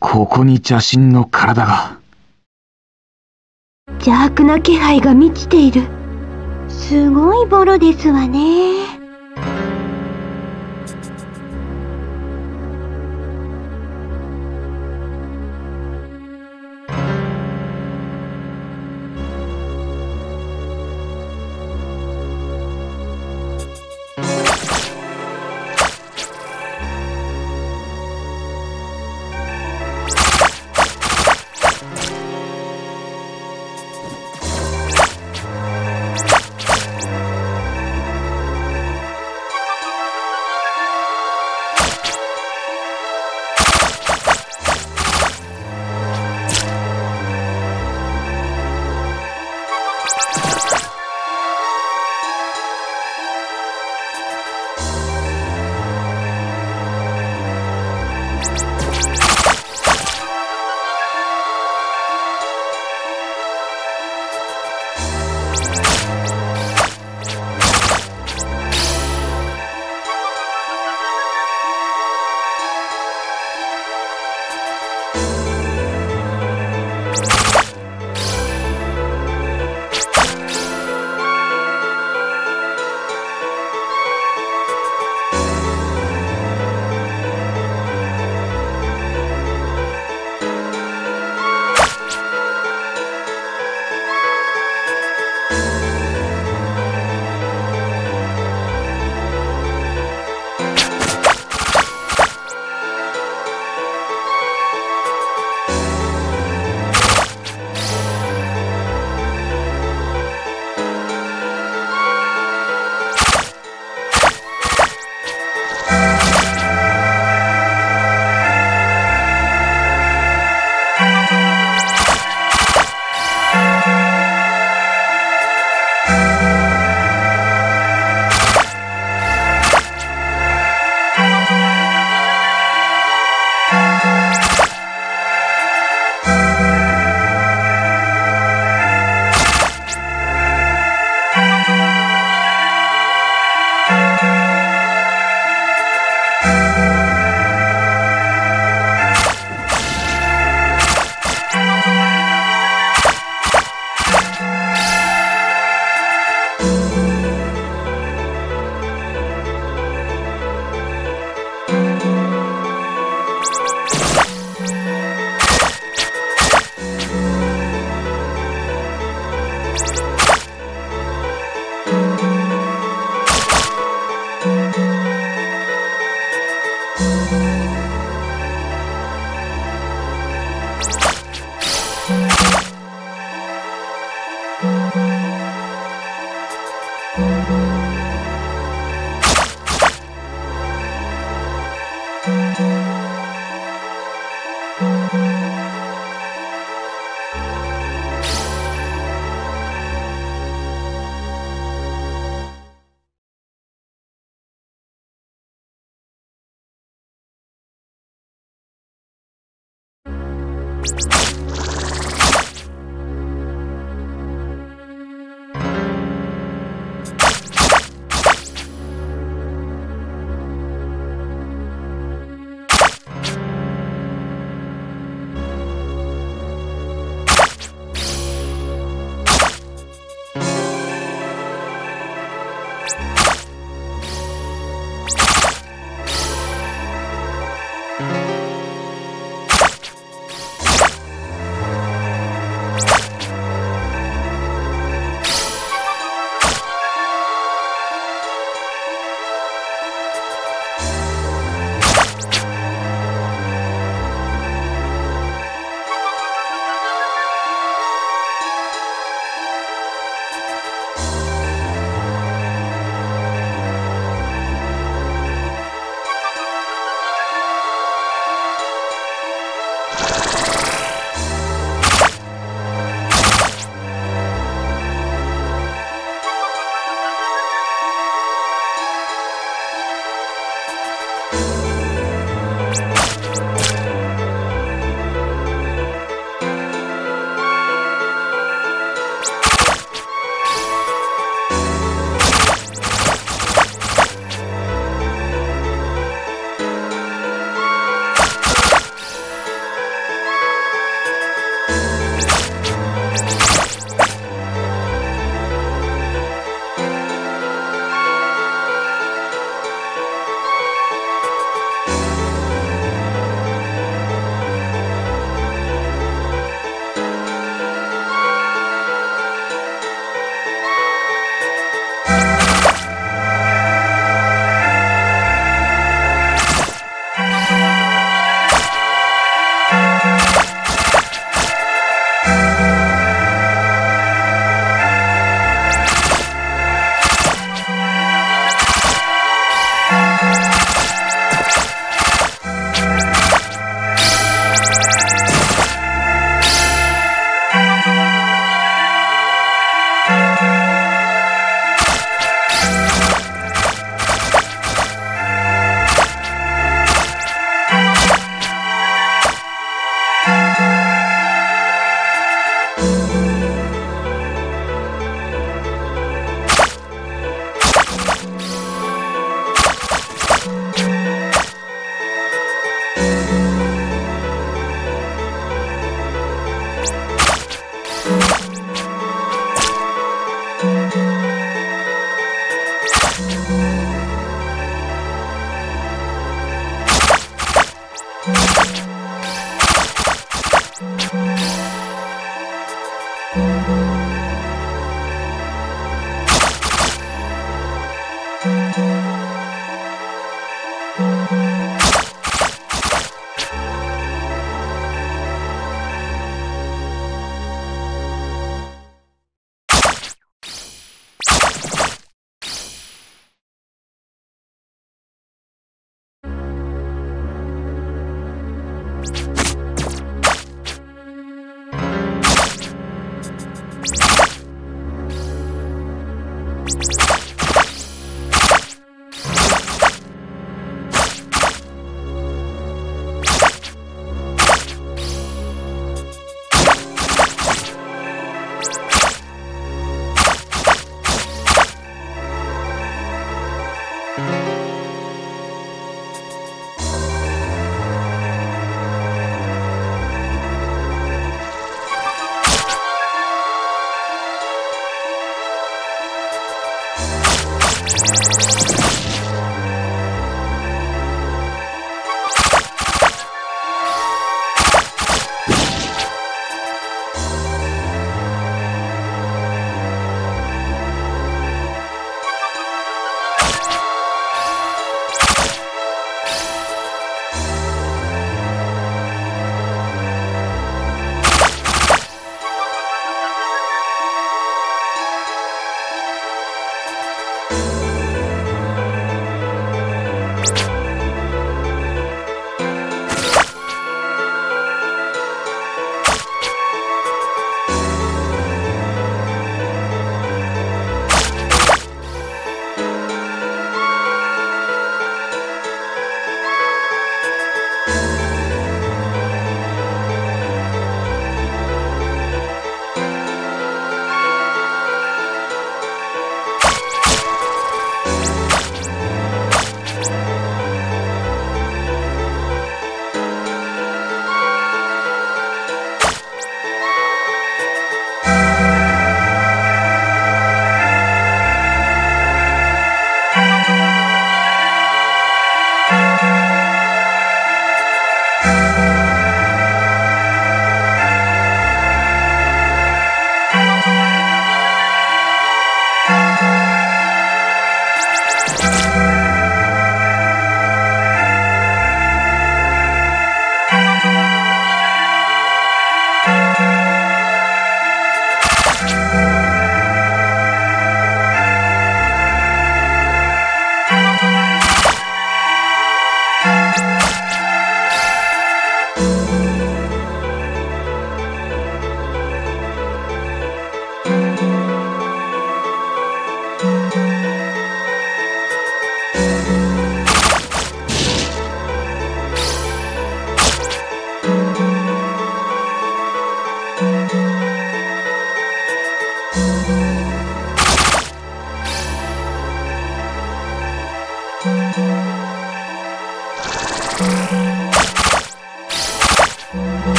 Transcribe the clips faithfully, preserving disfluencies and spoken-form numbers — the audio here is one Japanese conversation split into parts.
ここに邪神の体が。 邪悪な気配が満ちている。すごいボロですわね。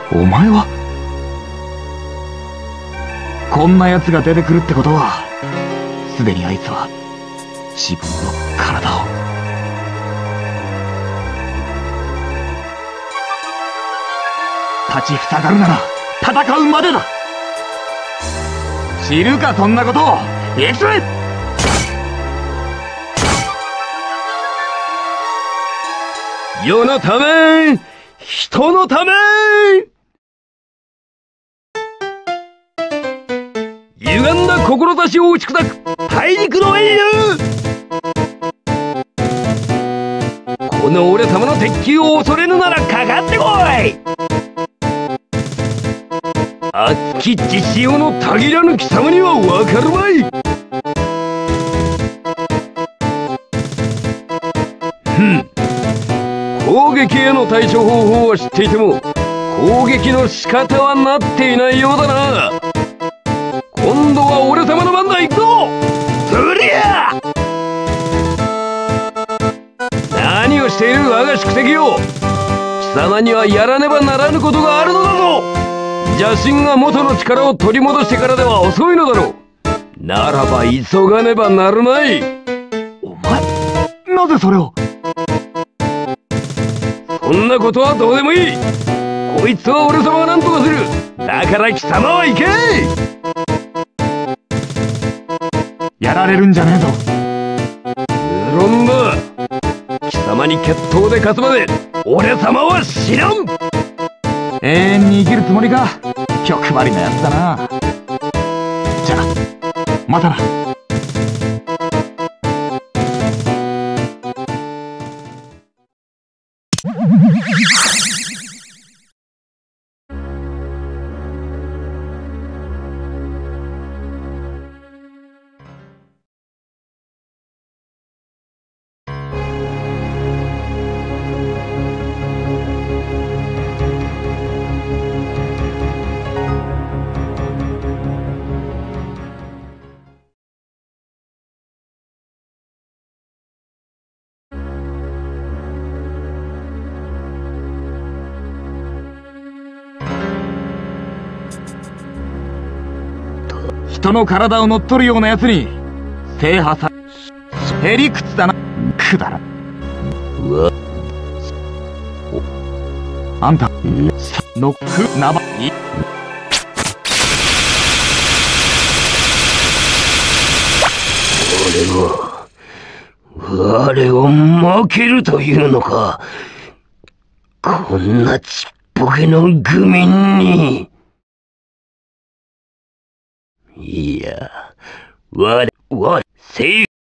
お前はこんな奴が出てくるってことは、すでにあいつは自分の体を。立ちふさがるなら戦うまでだ。知るかそんなことを。行くぜ。 世のため、人のため。歪んだ志を打ち砕く大陸の英雄。この俺様の鉄球を恐れぬならかかってこい。熱き血潮のたぎらぬ貴様にはわかるまい。ふん。攻撃への対処方法は知っていても、攻撃の仕方はなっていないようだな。今度は俺様の番だ。行くぞ。そりゃあ。何をしている我が宿敵よ。貴様にはやらねばならぬことがあるのだぞ。邪神が元の力を取り戻してからでは遅いのだろう。ならば急がねばなるまい。 お前、なぜそれを。 そんなことはどうでもいい。こいつは俺様が何とかする。だから貴様は行け。 やられるんじゃねえぞ。 無論だ。貴様に決闘で勝つまで俺様は知らん。 永遠に生きるつもりか。欲張りなやつだな。じゃあまたな。人の体を乗っ取るような奴に制覇さへりくつだな。くだらうわ。 あんたノックナバい俺を我を負けるというのか。こんなちっぽけの愚民に。いや、我、我、正義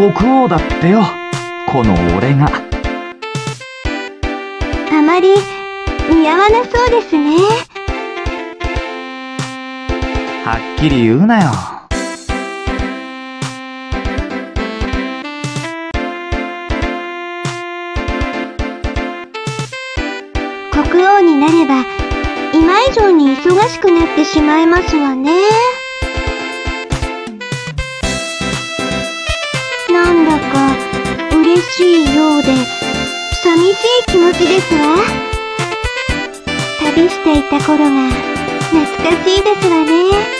国王だってよ、この俺が。 あまり似合わなそうですね。 はっきり言うなよ。 国王になれば今以上に忙しくなってしまいますわね。なんだか嬉しいようで寂しい気持ちですわ。旅していた頃が懐かしいですわね。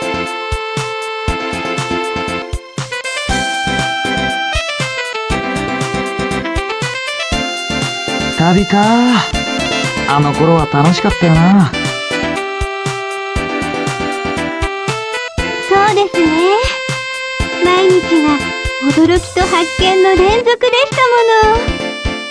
旅か。あの頃は楽しかったよな。 そうですね。毎日が驚きと発見の連続でしたもの。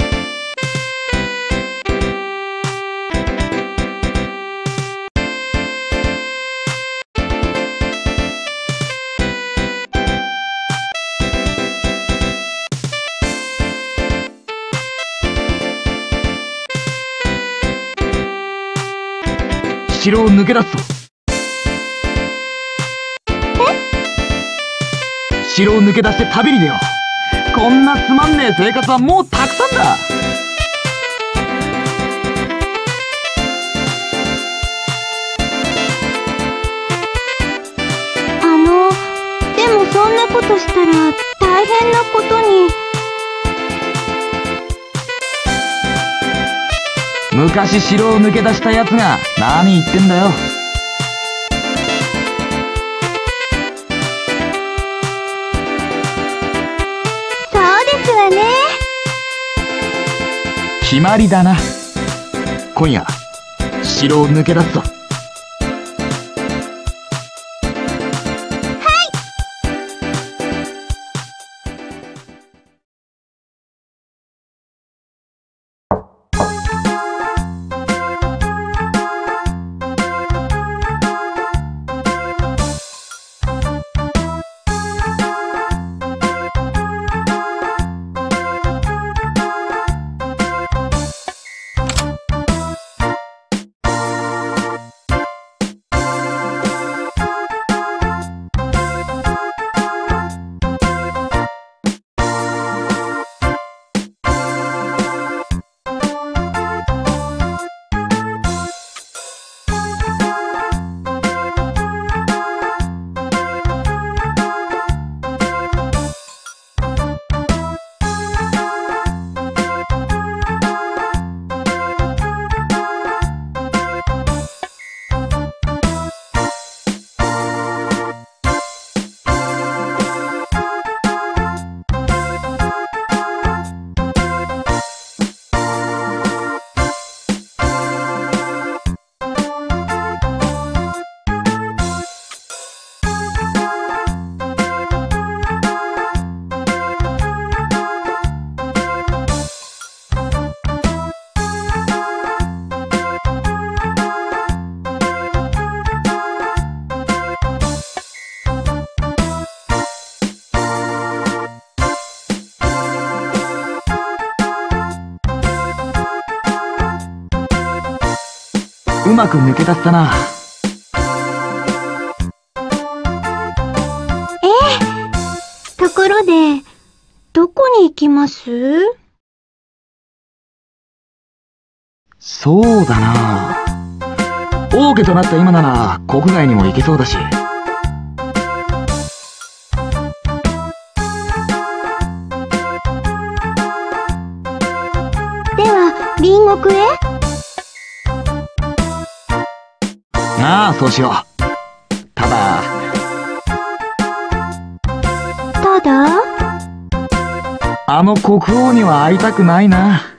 城を抜け出すぞ。 え？ 城を抜け出して旅に出よう。こんなつまんねえ生活はもうたくさんだ。 あの、でもそんなことしたら大変なことに。 昔城を抜け出した奴が何言ってんだよ。 そうですわね。 決まりだな。今夜城を抜け出すぞ。うまく抜け出せたな。 ええ。ところで、どこに行きます？ そうだな。王家となった今なら国外にも行けそうだし。 では隣国へ？ ああ、そうしよう。ただただあの国王には会いたくないな。